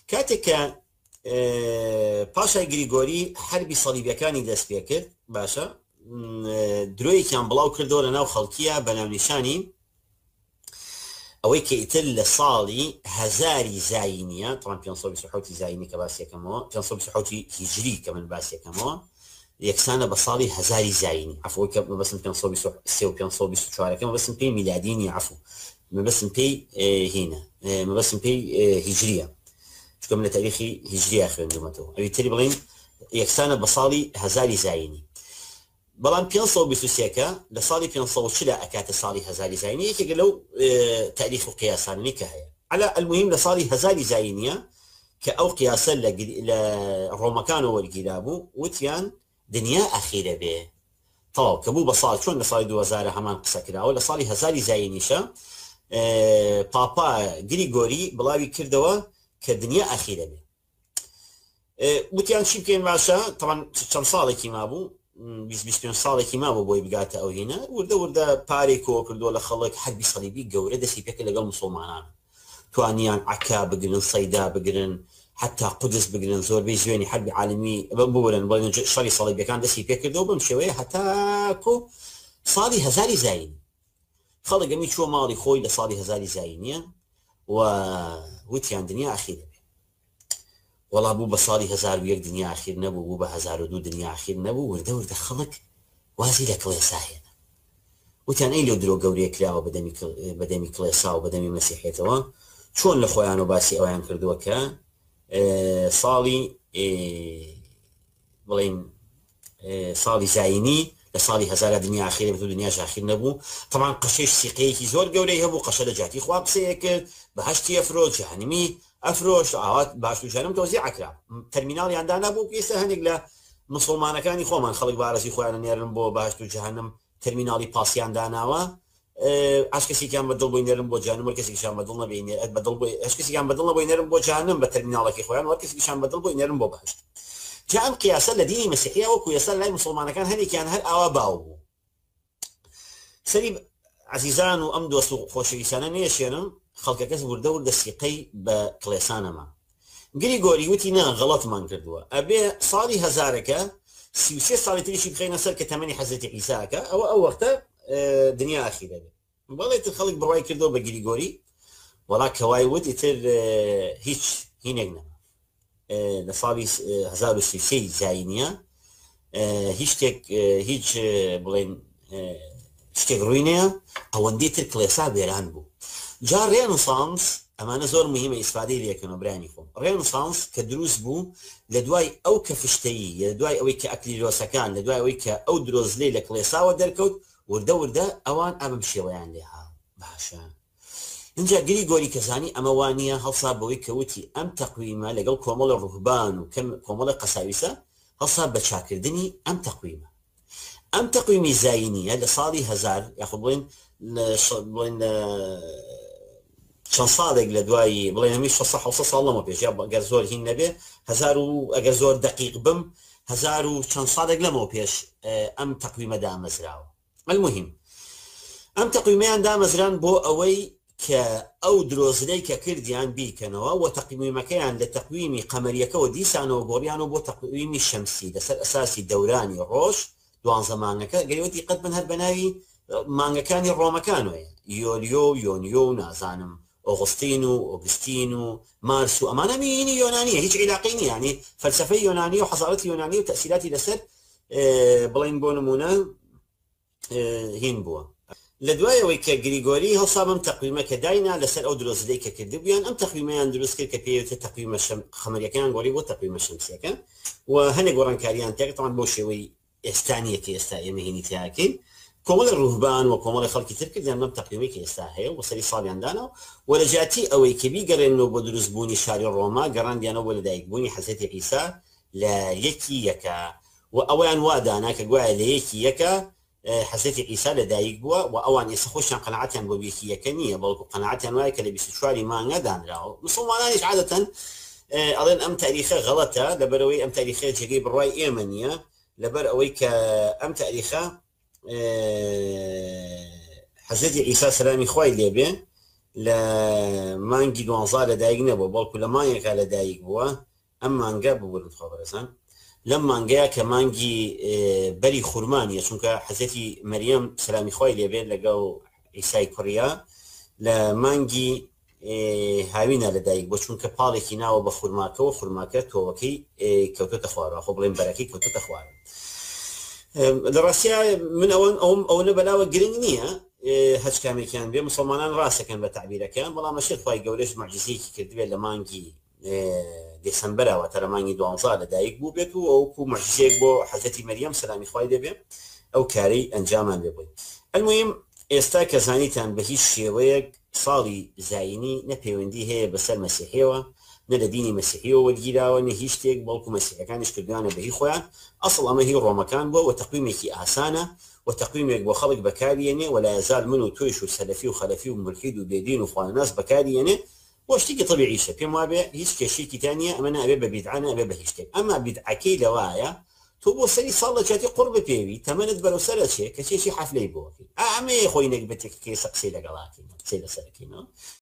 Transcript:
کاتێککە پاشای گریگۆری حربی سەلیبیەکانی دەست پێ کرد باشە درۆیەکیان بڵاو کردەوە لە ناو خەڵکیە بە ناونیشانی ئەوەی کە ئیتر لە ساڵی هەزاری زاینیە تاوان 527 زاینی کە باسیەکەمەوە 527 هیجری کە من باسیەکەمەوە یەکسانە بە ساڵی هەزاری زاینی عفو کە مەبەستم 523 و 524 مەبەستم پێی میلادینی عفو مەبەستم پێی هینە مەبەستم پێی هیجریە چکە من لە تاریخی هیجریە خوێندومەتەوە ئەوی تری بڵین یەکسانە بە ساڵی هەزاری زاینی بەڵام 523کە لە ساڵی 540 ئەکاتە ساڵی هەزاری زاینی یەکێک لەو تاریخ و قیاسانەی کە هەیە على المهم لە ساڵی هەزاری زاینیە کە ئەو قیاسە لە ڕۆمەکانەوە وەرگیرا بوو وتیان دنیا ئەخیرە بێ تەواو کە بوو بە ساڵ چۆن لە ساڵی 2000 هەمان قسە کراوە لە ساڵی هەزاری زاینیشە پاپا گریگۆری بڵاوی کردەوە کە دنیا ئەخیرە بێ وتیان چی بکەین باشە تەمان چەند ساڵێکی مابوو 25 ساڵێکی مابوو بۆی بگاتە ئەو هینە وردە وردە پارێک کۆ کردووە لە خەڵک حەربی سەلیبی گەورە دەستی پێکرد لەگەڵ موسڵمانان توانیان عەکا بگرن سەیدا بگرن حتى قدس بگرن زۆربەی ژوێنی حربی عالمی ببورن بڵێن شەڕی سەلیبیەکان دەستی پێکردەوە بەم شێوەیە هەتاکو ساڵی هەزاری زاینی خەڵک ئەمی چووە ماڵی خۆی لە ساڵی هەزاری زاینیە و وتیان دنیا ئەخیرە بێ وەڵا بوو بە ساڵی 1001 دنیا ئەخیر نەبوو بوو بە 1002 دنیا ئەخیر نەبوو وردە وردە خەڵک وازی لە کڵێسا هێنا وتیان ئەی لەو درۆ گەورەیە کراوە بەدەمی کڵێسا و بەدەمی مەسیحێتەوە چۆن لە خۆیان و باسی ئەویان کردووە کە ساڵی بڵین ساڵی زاینی لە ساڵی 1000 دنیا ئاخیرە بێت و دنیاش ئاخیر نەبوو طبعا قەشەش سیقەیەکی زۆر گەورەی هەبوو قەشە لە جاتی خوا قسەیە کرد بەهەشتی ئەفرۆش جەهەنمی ئەفرۆش ئاوات باش و جەهەنەم تەوزیع ئەکرا تەرمیناڵیان دانا بوو پێستە هەندێک لە مسڵمانەکانی خۆمان خەڵک بارەزی خۆیان نێرن بۆ بەهەشت و جەهەنەم تەرمیناڵی پاسیان داناوە ئاش کەسێکیان بەدڵ بۆی نێرن بۆ جەهەنەم وەر کەسێکیشان بەدڵ نەبێنێ بەدڵ بۆی هەش کەسێکیان بەدڵ نەبۆی نێرن بۆ جەهەنەم بە تەرمیناڵێکی خۆیان وەر کەسێکیشان بەدڵ بۆی نێرن بۆ بەهەشت جا ئەم قیاسە لە دینی مەسیحیە وەکو یەسەر لای مسڵمانەکان هەندێکیان هەر ئاوا باو بوو سەری عزیزان و ئەم دۆست و خۆشەویستانە نێشێنم خەڵکەکەس وردە وردە سیقەی بە کڵێسانەما گریگۆری وتی نا غەڵەتمان کردووە ئەبێ ساڵی هەزارەکە 33 ساڵی تریشی بخەینە سەر کە تەمەنی حەزرەتی عیساکە ئەو وەختە دنیا ئاخیرە بێت بەڵێ تر خەڵک بڕوای کردەوە بە گریگۆری وەڵا کەوای وت ئیتر هیچ هینێک نەما لە ساڵی 1033 زاینیە هیچ شتێک هیچ بڵێن شتێک ڕووی نییە ئەوەندەی تر کڵێسا بێران بوو جا ڕێنسانس ئەمانە زۆر مهمە ئیسفادەی لێکەنەوە برانی خۆم ڕێنسانس کە دروست بوو لە دوای ئەو کەفشتەیی لە دوای ئەوەی کە ئەکلیرۆسەکان لە دوای ئەوەی کە ئەو درۆزلەی لە کڵێساوە دەرکەوت وردە وردە ئەوان ئەمەم شێوەیان لێها باشە اینجا گریگۆری کەزانی ئەمە وانە هەڵسا بەوەی کەوتی ئەم تەقویمە لەگەڵ کۆمەڵە ڕوهبان و کۆمەڵە قەساویسە هەڵسا بە چاکردنی ئەم تەقویمە ئەم تەقویمی زاینیە لە ساڵی 1000 یاخۆ بڵێن چەند ساڵێک لە دوایی بڵێن هەمی 600 ساڵ لەمە پێش ئەگەر زۆر هین نەبێ هەزار و ئەگەر زۆر دقیق بم 1000 و چەند ساڵێک لەمەوە پێش ئەم تەقویمە دامەزراوە المهم ئەم تەقویمیان دامەزران بۆ ئەوەی کە ئەو درۆزلەی کە کردیان بیکەنەوە و تەقویمەکەیان لە تەقویمی قەمەریەکەەوە دیسانەوە گۆڕیانەوە بۆ تەقویمی شەمسی لەسەر ئەساسی دەورانی ڕۆژ دوانزە مانگەکە گەیوەتی قەت بن هەر بەناوی مانگەکانی ڕۆمەکانەیە یۆلیۆ یۆنیۆ و نازانم ئۆغستین و ئۆگستین و مارس و ئەمانە مینی یۆنانیە هیچ عیلاقی نیە ینی فەلسەفەی یۆنانی و حەزارەتی یۆنانی و تەسیراتی لەسەر بڵین بۆ نمونە هین بووە لە دوایەوەی کە گریگۆری هەڵسابم تەقویمە کە داینا لەسەر ئەو درۆزلەی کە کردبوویان ئەم تەقویمەیان دروست کرد کە پێوتە تەقویمە خەمەریەکەیان گۆڕی بۆ تەقویمە شەمسیەکە و هەندێک گۆڕانکاریان تێکتەوان بۆ شێوەی ئێستانیە کە ئێستا ئێمە هینی تیاکەین کۆمەڵی ڕوهبان و کۆمەڵی خەڵکی تر کردیان لەم تەقویمەی کە ئێستا هەیە و سەری ساڵیان داناوە و لە جاتی ئەوەی کە بیگەڕێنەوە بۆ دروستبوونی شاری ڕۆما گەڕاندیانەوە بۆ لەدایکبوونی حەزرەتی عیسا لە یەکی یەکە و ئەویان وادانا کە گوایە لە یەکی یەکە حەزرەتی عیسا لەدایک بووە و ئەوان ئێستا خۆشیان قەناعەتیان بۆ یەکی یەکە نییە بەڵکو قەناعەتیان وایە کە لە 24 مانگە دانراوە مسڵمانانیش عادەتەن ئەڵێن ئەم تاریخە غەڵەتە لەبەرەوەی ئەم تاریخە جێگەی بڕوای ئێمە نییە لەبەر ئەوەی کە ئەم تاریخە حەزرەتی عیسا سەلامی خوای لێبێ لە مانگی 12 لەدایک نەبوو بەڵکو لە مانگێکا لەدایک بووە ئەم مانگە ببوورن خۆبەرزان لەم مانگەیە کە مانگی بەری خورمانیە چونکە حەزەتی مەریەم سلامی خۆی لێبێت لەگەڵ ئیسای کوڕیا لە مانگی هاوینە لەدایک بۆ چونکە پاڵێکی ناوە بە خورماکەەوە خورماکە تۆوەکەی کەوتۆتە خوارەوە خۆ بڵێن بەرەکەی کەوتۆتە خوارە لە ڕاستیا من ئەوە بەلاوە گرنگ نییە هەچ کامێکیان بێ مسلمانان ڕاستەکەن بە تعبیرەکەیان بەڵام مەشێت خی گەورەش معجززەیەکی کردوێت لە مانگی دێسمبەرەوە تەرە مانگی 12 لەدایک بوو بێت و ئەوکو معجزەیەک بۆ حەزەتی مەریەم سەلامی خوای دەبێت ئەو کارەی ئەنجامان لێبووی ئەلمویم ئێستا کە زانیتان بە هیچ شێوەیەک ساڵی زاینی نەپەیوەندی هەیە بەسەر مەسیحیەوە نە لە دینی مەسیحیەوە وەرگیراوە نە هیچ شتێک بەڵکو مەسیحەکانیش کردوانە بەهی خۆیان ئەسڵ ئەمە هی ڕۆمەکان بووە و تەقویمێکی ئاسانە و تەقویمێک بۆ خەڵک بەکارێنێ ولا یزال من و تۆیش و سەلەفی و خەلەفی و ملحید و بێدین و خواناس بەکارێنێ بۆ شتێکی طبیعیشە پێم وابێ هیچ کێشێکی تانیە ئەمە نابێ بە بیدعانە ئەبێ بە هیچ شتێک ئەمما بیدعەکەی لەوایە تۆ بۆ سەری ساڵ لە کاتی قوڕ بپێوی تەمەنت بەرەو سەرە چێ کە چێکی حەفلەی بۆکەی ئەمەیە خۆی نەک بەتێکەکەی سەقسەی لەگەڵاکەین قسەی لەسەرەکەینەوە